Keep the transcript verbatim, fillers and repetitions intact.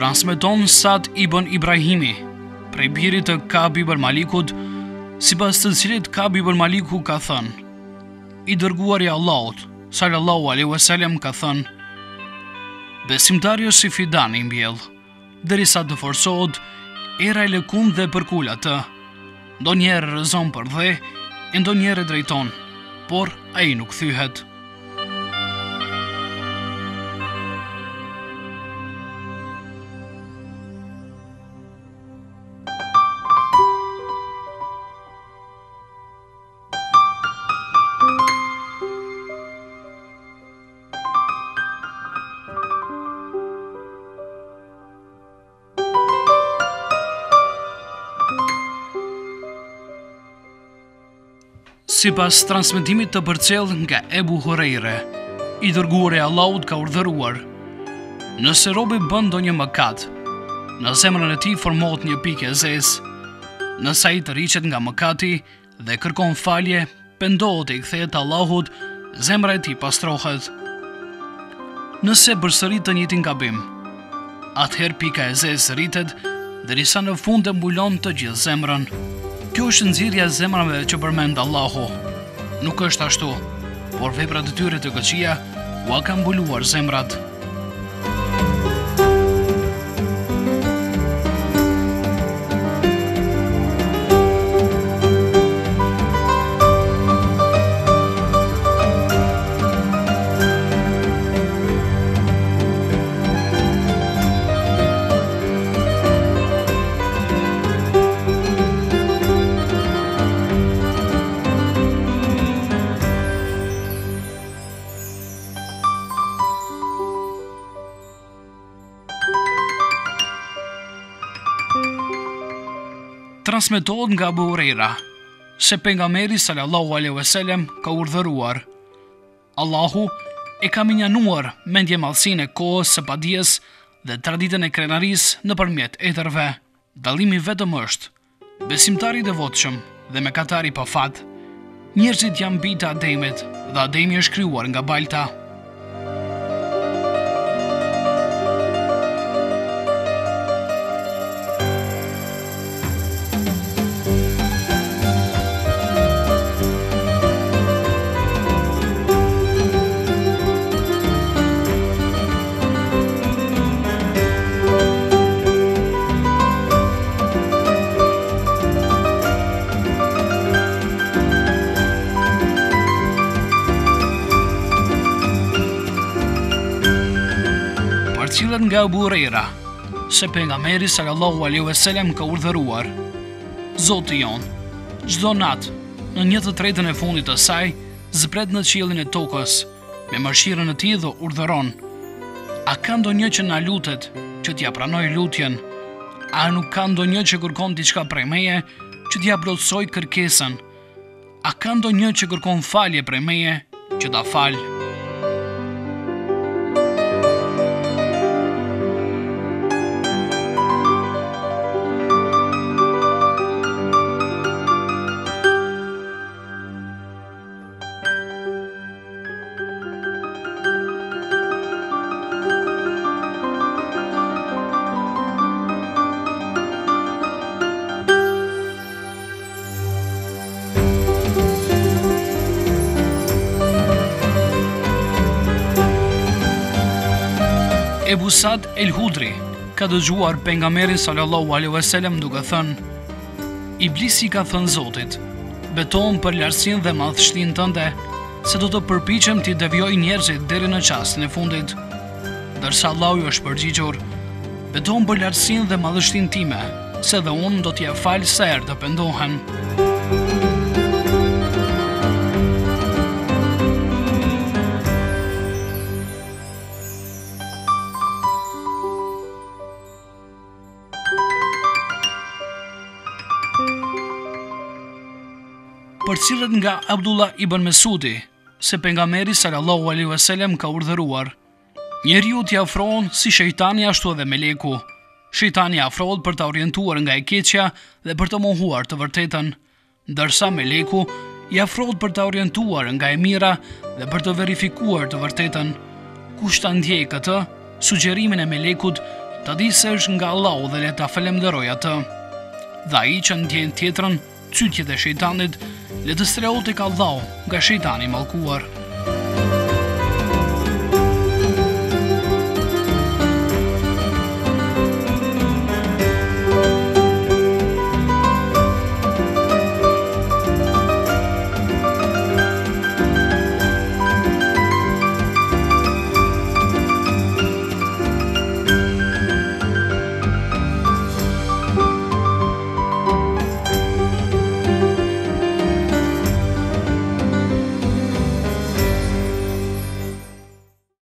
Transmeton Sad ibn Ibrahimi, prej birit të Ka'b ibn Malikut, sipas të cilit Ka'b ibn Maliku ka thënë: I dërguari i Allahut, sallallahu alaihi wasallam, ka thënë: besimtari është si fidan i mbjell, derisa të forcohet era e lëkund dhe përkul atë. Ndonjëherë rrezon për dhe, e ndonjëherë drejton, por ai nuk thyhet. Sipas transmetimit të përcjell nga Ebu Hurajre, i dërguari i Allahut ka urdhëruar: nëse robi bën ndonjë mëkat, në zemrën e tij formohet një pikë e zezë. Nëse ai tërhiqet nga mëkati dhe kërkon falje, pendohet e i kthehet Allahut, zemra e tij pastrohet. Nëse përsërit të njëjtin gabim, atëherë pika e zezë rritet derisa në fund e mbulon të gjithë zemrën. Kjo është nxirrja e zemrave që përmend Allahu. Nuk është ashtu, por veprat e tyre të këqija ua kanë mbuluar zemrat. Transmetohet nga Abu Huraira se pejgamberi sallallahu alaihi wasallam ka urdhëruar: Allahu e ka minjanuar mendje madhsinë e kohës së padijes dhe traditën e krenarisë nëpërmjet etërve. Dallimi vetëm është: besimtari i devotshëm dhe mëkatari pa fat. Njerëzit janë bijtë e Ademit dhe Ademi është krijuar nga balta. Cilët nga Abu Huraira se pejgamberi sallallahu alaihi wasallam ka urdhëruar: Zoti jon, çdo natë në një të tretën e fundit të saj zbret në qiellin e tokës me mëshirën e tij dhe urdhëron: a ka ndonjë që na lutet që t'ja pranoj lutjen? A nuk ka ndonjë që kërkon diçka prej meje që t'ja plotësoj kërkesën? A ka ndonjë që kërkon falje prej meje që ta fal? Ebu Sad el-Hudri ka dëgjuar pejgamberin sallallahu alaihi wasallam duke thënë: Iblisi ka thënë Zotit: betohem për lartësinë dhe madhështinë tënde se do të përpiqem t'i devijoj njerëzit deri në çastin e fundit. Ndërsa Allahu është përgjigjur: betohem për lartësinë dhe madhështinë time, se dhe unë do t'ja fal sa herë të pendohen. Përcillet nga Abdullah ibn Mesudi se pejgamberi sallallahu alaihi wasallam ka urdhëruar: njeriu t'i afrohen si shejtani ashtu edhe meleku. Shejtani afrohet për ta orientuar nga e keqja dhe për të mohuar të vërtetën, ndërsa meleku i afrohet për ta orientuar nga e mira dhe për të verifikuar të vërtetën. Kush ta ndjej këtë, sugjerimin e melekut të di se është nga Allahu dhe le ta falenderoj atë. Dhe ai që ndjen tjetrën cytjet e shejtanit, le të strehu tek Allahu nga shejtani i mallkuar.